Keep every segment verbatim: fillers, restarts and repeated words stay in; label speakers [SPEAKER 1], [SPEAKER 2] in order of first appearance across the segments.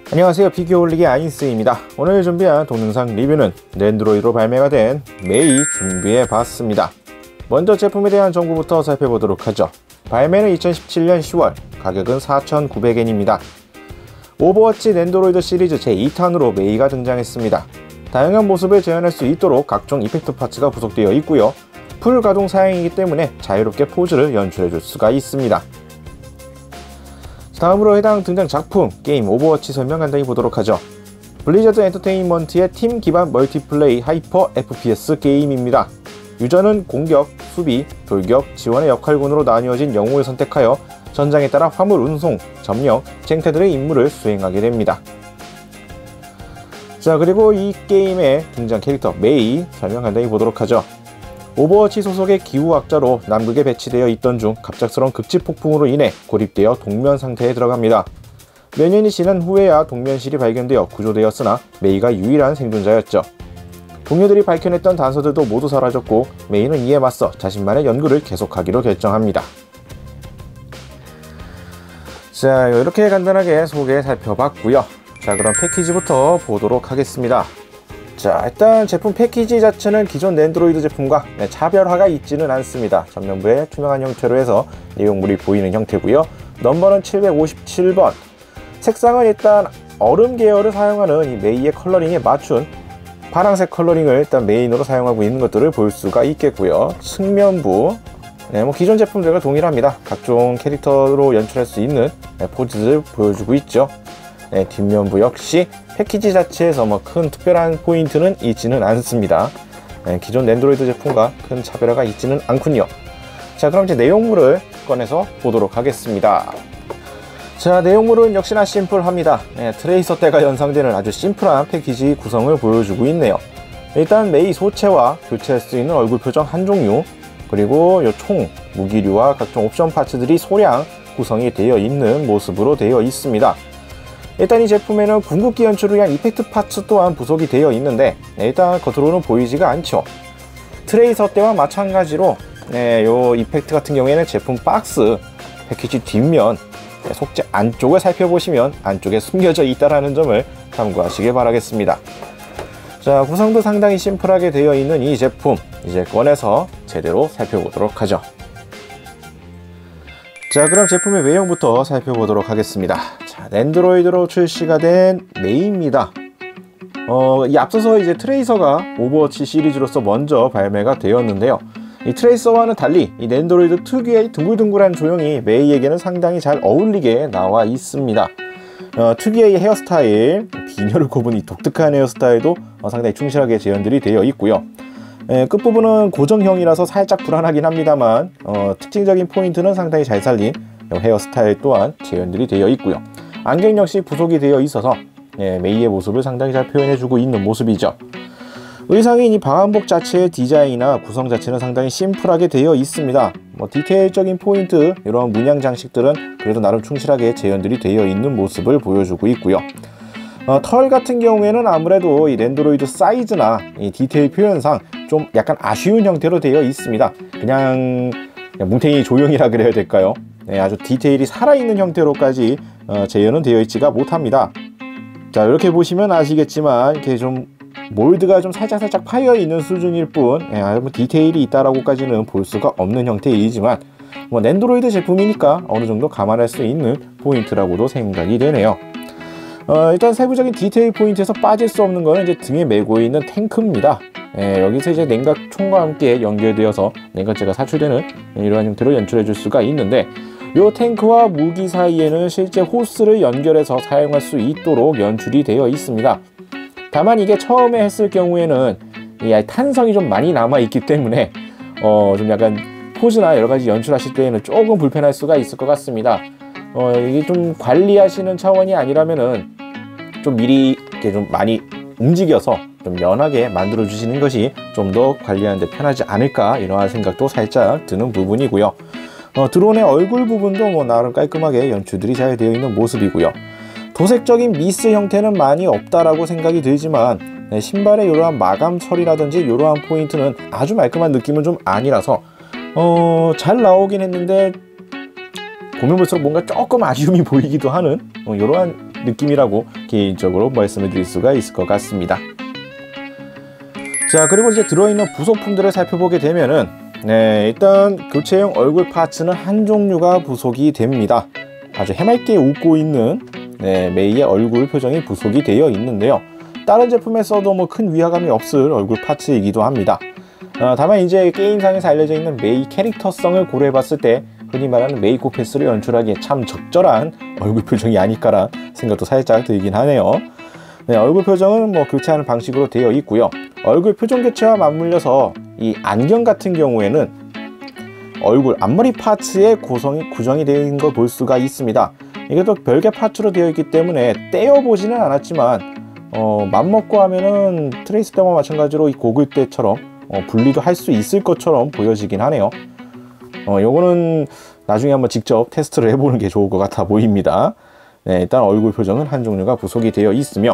[SPEAKER 1] 안녕하세요, 피규어 올리기 아인스입니다. 오늘 준비한 동영상 리뷰는 랜드로이드로 발매가 된 메이 준비해 봤습니다. 먼저 제품에 대한 정보부터 살펴보도록 하죠. 발매는 이천십칠 년 시월, 가격은 사천구백 엔입니다. 오버워치 랜드로이드 시리즈 제이 탄으로 메이가 등장했습니다. 다양한 모습을 재현할 수 있도록 각종 이펙트 파츠가 부속되어 있고요. 풀 가동 사양이기 때문에 자유롭게 포즈를 연출해 줄 수가 있습니다. 다음으로 해당 등장 작품, 게임 오버워치 설명 간단히 보도록 하죠. 블리자드 엔터테인먼트의 팀 기반 멀티플레이 하이퍼 에프피에스 게임입니다. 유저는 공격, 수비, 돌격, 지원의 역할군으로 나뉘어진 영웅을 선택하여 전장에 따라 화물 운송, 점령, 쟁탈들의 임무를 수행하게 됩니다. 자, 그리고 이 게임의 등장 캐릭터 메이 설명 간단히 보도록 하죠. 오버워치 소속의 기후학자로 남극에 배치되어 있던 중 갑작스러운 극지 폭풍으로 인해 고립되어 동면 상태에 들어갑니다. 몇 년이 지난 후에야 동면실이 발견되어 구조되었으나 메이가 유일한 생존자였죠. 동료들이 밝혀냈던 단서들도 모두 사라졌고 메이는 이에 맞서 자신만의 연구를 계속하기로 결정합니다. 자, 이렇게 간단하게 소개 살펴봤고요. 자, 그럼 패키지부터 보도록 하겠습니다. 자, 일단 제품 패키지 자체는 기존 랜드로이드 제품과 차별화가 있지는 않습니다. 전면부에 투명한 형태로 해서 내용물이 보이는 형태고요. 넘버는 칠백오십칠 번. 색상은 일단 얼음 계열을 사용하는 이 메이의 컬러링에 맞춘 파란색 컬러링을 일단 메인으로 사용하고 있는 것들을 볼 수가 있겠고요. 측면부, 네, 뭐 기존 제품들과 동일합니다. 각종 캐릭터로 연출할 수 있는 포즈를 보여주고 있죠. 네, 뒷면부 역시 패키지 자체에서 뭐 큰 특별한 포인트는 있지는 않습니다. 네, 기존 랜드로이드 제품과 큰 차별화가 있지는 않군요. 자, 그럼 이제 내용물을 꺼내서 보도록 하겠습니다. 자, 내용물은 역시나 심플합니다. 네, 트레이서 때가 연상되는 아주 심플한 패키지 구성을 보여주고 있네요. 일단 메이 소체와 교체할 수 있는 얼굴 표정 한 종류, 그리고 요 총, 무기류와 각종 옵션 파츠들이 소량 구성이 되어 있는 모습으로 되어 있습니다. 일단 이 제품에는 궁극기 연출을 위한 이펙트 파츠 또한 부속이 되어 있는데 네, 일단 겉으로는 보이지가 않죠. 트레이서 때와 마찬가지로 네, 요 이펙트 같은 경우에는 제품 박스 패키지 뒷면 네, 속재 안쪽을 살펴보시면 안쪽에 숨겨져 있다는 점을 참고하시길 바라겠습니다. 자, 구성도 상당히 심플하게 되어 있는 이 제품 이제 꺼내서 제대로 살펴보도록 하죠. 자, 그럼 제품의 외형부터 살펴보도록 하겠습니다. 자, 랜드로이드로 출시가 된 메이입니다. 어, 이 앞서서 이제 트레이서가 오버워치 시리즈로서 먼저 발매가 되었는데요. 이 트레이서와는 달리 이 랜드로이드 특유의 둥글둥글한 조형이 메이에게는 상당히 잘 어울리게 나와 있습니다. 어, 특유의 헤어스타일, 비녀를 꼽은 이 독특한 헤어스타일도 어, 상당히 충실하게 재현들이 되어 있고요. 예, 끝부분은 고정형이라서 살짝 불안하긴 합니다만 어, 특징적인 포인트는 상당히 잘 살린 헤어스타일 또한 재현들이 되어 있고요. 안경 역시 부속이 되어 있어서 예, 메이의 모습을 상당히 잘 표현해주고 있는 모습이죠. 의상인 이 방한복 자체의 디자인이나 구성 자체는 상당히 심플하게 되어 있습니다. 뭐 디테일적인 포인트, 이런 문양 장식들은 그래도 나름 충실하게 재현들이 되어 있는 모습을 보여주고 있고요. 어, 털 같은 경우에는 아무래도 이 랜드로이드 사이즈나 이 디테일 표현상 좀 약간 아쉬운 형태로 되어 있습니다. 그냥, 그냥 뭉탱이 조형이라 그래야 될까요? 네, 아주 디테일이 살아있는 형태로까지 어, 재현은 되어 있지가 못합니다. 자, 이렇게 보시면 아시겠지만 이렇게 좀 몰드가 좀 살짝살짝 파여 있는 수준일 뿐 예, 뭐 디테일이 있다라고까지는 볼 수가 없는 형태이지만 뭐 랜드로이드 제품이니까 어느 정도 감안할 수 있는 포인트라고도 생각이 되네요. 어, 일단 세부적인 디테일 포인트에서 빠질 수 없는 거는 이제 등에 메고 있는 탱크입니다. 예, 여기서 이제 냉각총과 함께 연결되어서 냉각제가 사출되는 이러한 형태로 연출해 줄 수가 있는데 이 탱크와 무기 사이에는 실제 호스를 연결해서 사용할 수 있도록 연출이 되어 있습니다. 다만 이게 처음에 했을 경우에는 이 탄성이 좀 많이 남아 있기 때문에 어, 좀 약간 포즈나 여러 가지 연출하실 때에는 조금 불편할 수가 있을 것 같습니다. 어, 이게 좀 관리하시는 차원이 아니라면은 좀 미리 이렇게 좀 많이 움직여서 좀 연하게 만들어 주시는 것이 좀 더 관리하는데 편하지 않을까 이런 생각도 살짝 드는 부분이고요. 어, 드론의 얼굴 부분도 뭐 나름 깔끔하게 연출들이 잘 되어 있는 모습이고요. 도색적인 미스 형태는 많이 없다라고 생각이 들지만 네, 신발의 이러한 마감 처리라든지 이러한 포인트는 아주 말끔한 느낌은 좀 아니라서 어, 잘 나오긴 했는데 보면 볼수록 뭔가 조금 아쉬움이 보이기도 하는 어, 이러한 느낌이라고 개인적으로 말씀을 드릴 수가 있을 것 같습니다. 자, 그리고 이제 들어있는 부속품들을 살펴보게 되면은 네, 일단 교체용 얼굴 파츠는 한 종류가 부속이 됩니다. 아주 해맑게 웃고 있는 네, 메이의 얼굴 표정이 부속이 되어 있는데요. 다른 제품에 써도 뭐 큰 위화감이 없을 얼굴 파츠이기도 합니다. 어, 다만 이제 게임상에서 알려져 있는 메이 캐릭터성을 고려해 봤을 때 흔히 말하는 메이코 패스를 연출하기에 참 적절한 얼굴 표정이 아닐까라는 생각도 살짝 들긴 하네요. 네, 얼굴 표정은 뭐 교체하는 방식으로 되어 있고요. 얼굴 표정 교체와 맞물려서 이 안경 같은 경우에는 얼굴 앞머리 파츠에 고성이, 구성이 되어 있는 걸 볼 수가 있습니다. 이게 또 별개 파츠로 되어 있기 때문에 떼어보지는 않았지만 어, 맘먹고 하면은 트레이스 때와 마찬가지로 이 고글 때처럼 어, 분리도 할 수 있을 것처럼 보여지긴 하네요. 어, 요거는 나중에 한번 직접 테스트를 해보는 게 좋을 것 같아 보입니다. 네, 일단 얼굴 표정은 한 종류가 부속이 되어 있으며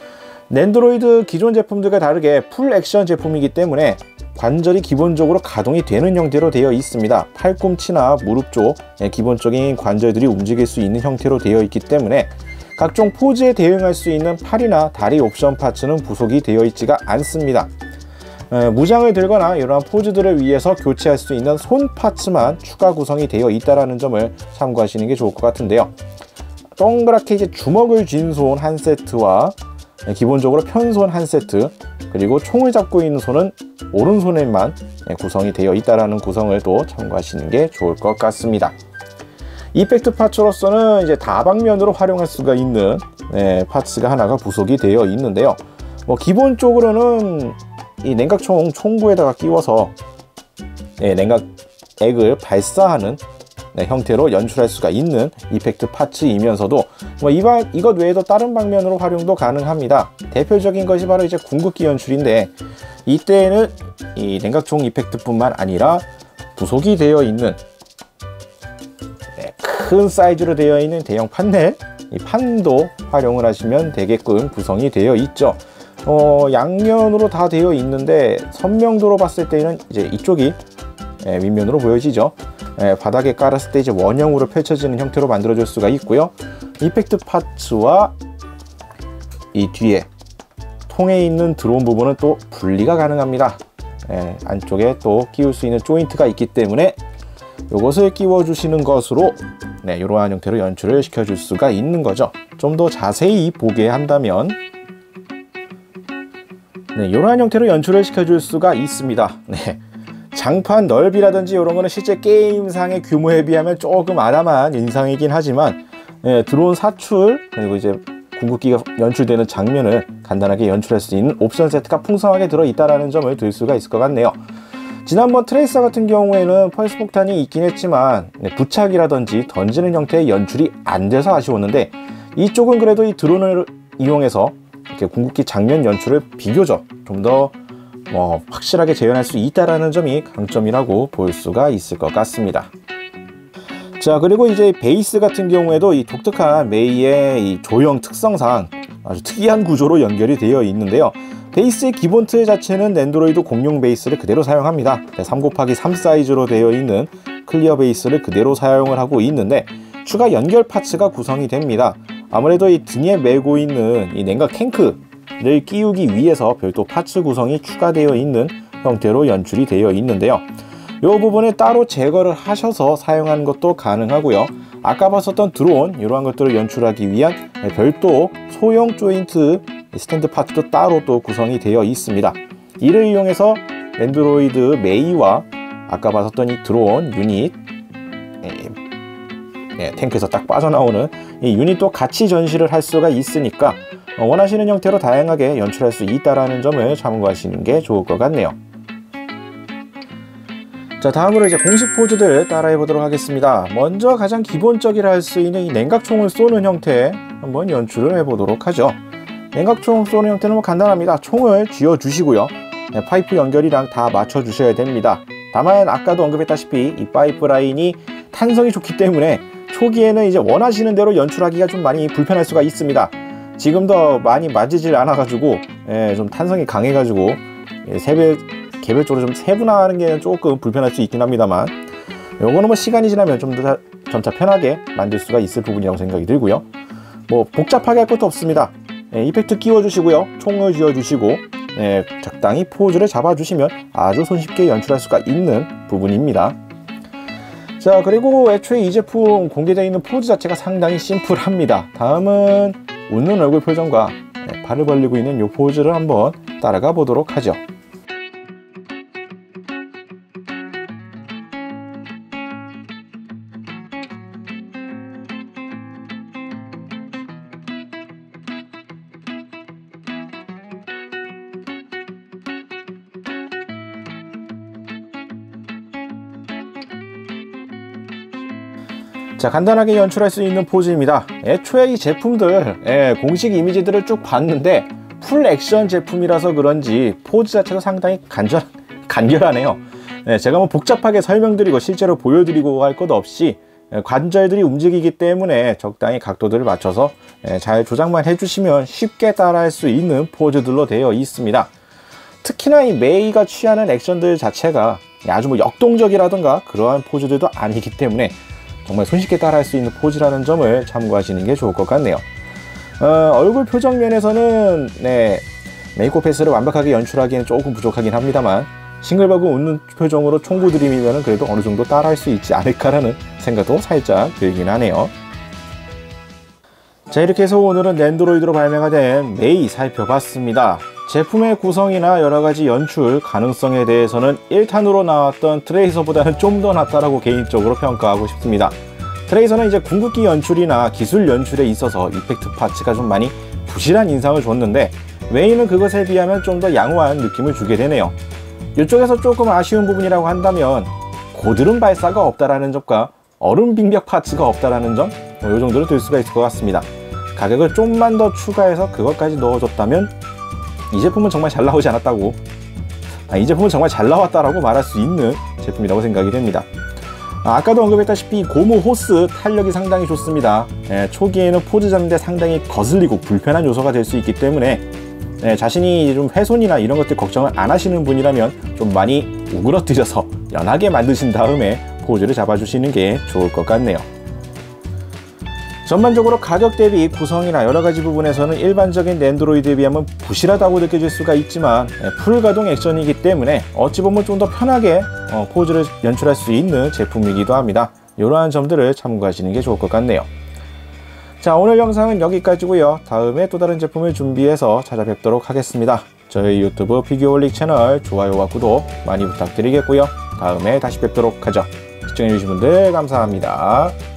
[SPEAKER 1] 낸드로이드 기존 제품들과 다르게 풀 액션 제품이기 때문에 관절이 기본적으로 가동이 되는 형태로 되어 있습니다. 팔꿈치나 무릎 쪽 기본적인 관절들이 움직일 수 있는 형태로 되어 있기 때문에 각종 포즈에 대응할 수 있는 팔이나 다리 옵션 파츠는 부속이 되어 있지가 않습니다. 에, 무장을 들거나 이러한 포즈들을 위해서 교체할 수 있는 손 파츠만 추가 구성이 되어 있다는 점을 참고하시는 게 좋을 것 같은데요. 동그랗게 이제 주먹을 쥔 손 한 세트와 기본적으로 편손 한 세트, 그리고 총을 잡고 있는 손은 오른손에만 구성이 되어 있다는 구성을 또 참고하시는 게 좋을 것 같습니다. 이펙트 파츠로서는 이제 다방면으로 활용할 수가 있는 네, 파츠가 하나가 부속이 되어 있는데요. 뭐 기본적으로는 이 냉각총 총구에다가 끼워서 네, 냉각액을 발사하는 네, 형태로 연출할 수가 있는 이펙트 파츠이면서도 뭐 이바, 이것 외에도 다른 방면으로 활용도 가능합니다. 대표적인 것이 바로 이제 궁극기 연출인데 이때에는 이 냉각총 이펙트뿐만 아니라 부속이 되어 있는 네, 큰 사이즈로 되어 있는 대형 판넬, 이 판도 활용을 하시면 되게끔 구성이 되어 있죠. 어, 양면으로 다 되어 있는데 선명도로 봤을 때는 이제 이쪽이 예, 윗면으로 보여지죠. 예, 바닥에 깔았을 때 이제 원형으로 펼쳐지는 형태로 만들어줄 수가 있고요. 이펙트 파츠와 이 뒤에 통에 있는 드론 부분은 또 분리가 가능합니다. 예, 안쪽에 또 끼울 수 있는 조인트가 있기 때문에 이것을 끼워 주시는 것으로 네, 이러한 형태로 연출을 시켜줄 수가 있는 거죠. 좀 더 자세히 보게 한다면 네, 이러한 형태로 연출을 시켜줄 수가 있습니다. 네. 장판 넓이라든지 이런 거는 실제 게임상의 규모에 비하면 조금 아담한 인상이긴 하지만 예, 드론 사출 그리고 이제 궁극기가 연출되는 장면을 간단하게 연출할 수 있는 옵션 세트가 풍성하게 들어있다는 점을 들 수가 있을 것 같네요. 지난번 트레이서 같은 경우에는 펄스 폭탄이 있긴 했지만 네, 부착이라든지 던지는 형태의 연출이 안 돼서 아쉬웠는데 이쪽은 그래도 이 드론을 이용해서 이렇게 궁극기 장면 연출을 비교적 좀 더 뭐 확실하게 재현할 수 있다는 점이 강점이라고 볼 수가 있을 것 같습니다. 자, 그리고 이제 베이스 같은 경우에도 이 독특한 메이의 이 조형 특성상 아주 특이한 구조로 연결이 되어 있는데요. 베이스의 기본 틀 자체는 낸드로이드 공용 베이스를 그대로 사용합니다. 삼 곱하기 삼 사이즈로 되어 있는 클리어 베이스를 그대로 사용을 하고 있는데 추가 연결 파츠가 구성이 됩니다. 아무래도 이 등에 메고 있는 이 냉각 탱크를 끼우기 위해서 별도 파츠 구성이 추가되어 있는 형태로 연출이 되어 있는데요. 이 부분을 따로 제거를 하셔서 사용하는 것도 가능하고요. 아까 봤었던 드론 이러한 것들을 연출하기 위한 별도 소형 조인트 스탠드 파츠도 따로 또 구성이 되어 있습니다. 이를 이용해서 낸드로이드 메이와 아까 봤었던 이 드론 유닛 네, 탱크에서 딱 빠져나오는 이 유닛도 같이 전시를 할 수가 있으니까 원하시는 형태로 다양하게 연출할 수 있다는 점을 참고하시는 게 좋을 것 같네요. 자, 다음으로 이제 공식 포즈들 따라해 보도록 하겠습니다. 먼저 가장 기본적이라 할 수 있는 이 냉각총을 쏘는 형태 한번 연출을 해 보도록 하죠. 냉각총 쏘는 형태는 뭐 간단합니다. 총을 쥐어 주시고요. 네, 파이프 연결이랑 다 맞춰 주셔야 됩니다. 다만 아까도 언급했다시피 이 파이프 라인이 탄성이 좋기 때문에 초기에는 이제 원하시는 대로 연출하기가 좀 많이 불편할 수가 있습니다. 지금 더 많이 맞지질 않아 가지고 예, 좀 탄성이 강해 가지고 예, 세배 개별적으로 좀 세분화하는 게 조금 불편할 수 있긴 합니다만 요거는 뭐 시간이 지나면 좀 더 점차 편하게 만들 수가 있을 부분이라고 생각이 들고요. 뭐 복잡하게 할 것도 없습니다. 예, 이펙트 끼워주시고요, 총을 쥐어주시고 예, 적당히 포즈를 잡아주시면 아주 손쉽게 연출할 수가 있는 부분입니다. 자, 그리고 애초에 이 제품 공개되어 있는 포즈 자체가 상당히 심플합니다. 다음은 웃는 얼굴 표정과 예, 팔을 벌리고 있는 이 포즈를 한번 따라가 보도록 하죠. 자, 간단하게 연출할 수 있는 포즈입니다. 애초에 이 제품들 예, 공식 이미지들을 쭉 봤는데 풀 액션 제품이라서 그런지 포즈 자체가 상당히 간절, 간결하네요. 예, 제가 뭐 복잡하게 설명드리고 실제로 보여드리고 할 것 없이 예, 관절들이 움직이기 때문에 적당히 각도들을 맞춰서 예, 잘 조작만 해주시면 쉽게 따라할 수 있는 포즈들로 되어 있습니다. 특히나 이 메이가 취하는 액션들 자체가 아주 뭐 역동적이라든가 그러한 포즈들도 아니기 때문에 정말 손쉽게 따라할 수 있는 포즈라는 점을 참고하시는 게 좋을 것 같네요. 어, 얼굴 표정 면에서는 네, 메이크업 패스를 완벽하게 연출하기에는 조금 부족하긴 합니다만 싱글버그 웃는 표정으로 총구 들이밀면 그래도 어느 정도 따라할 수 있지 않을까라는 생각도 살짝 들긴 하네요. 자, 이렇게 해서 오늘은 랜드로이드로 발매가 된 메이 살펴봤습니다. 제품의 구성이나 여러가지 연출 가능성에 대해서는 일 탄으로 나왔던 트레이서보다는 좀 더 낫다라고 개인적으로 평가하고 싶습니다. 트레이서는 이제 궁극기 연출이나 기술 연출에 있어서 이펙트 파츠가 좀 많이 부실한 인상을 줬는데 메이는 그것에 비하면 좀 더 양호한 느낌을 주게 되네요. 이쪽에서 조금 아쉬운 부분이라고 한다면 고드름 발사가 없다라는 점과 얼음 빙벽 파츠가 없다라는 점, 뭐 이 정도로 들 수가 있을 것 같습니다. 가격을 좀만 더 추가해서 그것까지 넣어줬다면 이 제품은 정말 잘 나오지 않았다고, 아, 이 제품은 정말 잘 나왔다라고 말할 수 있는 제품이라고 생각이 됩니다. 아, 아까도 언급했다시피 고무 호스 탄력이 상당히 좋습니다. 예, 초기에는 포즈 잡는데 상당히 거슬리고 불편한 요소가 될 수 있기 때문에 예, 자신이 좀 훼손이나 이런 것들 걱정을 안 하시는 분이라면 좀 많이 우그러뜨려서 연하게 만드신 다음에 포즈를 잡아주시는 게 좋을 것 같네요. 전반적으로 가격 대비 구성이나 여러가지 부분에서는 일반적인 랜드로이드에 비하면 부실하다고 느껴질 수가 있지만 풀가동 액션이기 때문에 어찌 보면 좀 더 편하게 어, 포즈를 연출할 수 있는 제품이기도 합니다. 이러한 점들을 참고하시는 게 좋을 것 같네요. 자, 오늘 영상은 여기까지고요. 다음에 또 다른 제품을 준비해서 찾아뵙도록 하겠습니다. 저희 유튜브 피규어홀릭 채널 좋아요와 구독 많이 부탁드리겠고요. 다음에 다시 뵙도록 하죠. 시청해주신 분들 감사합니다.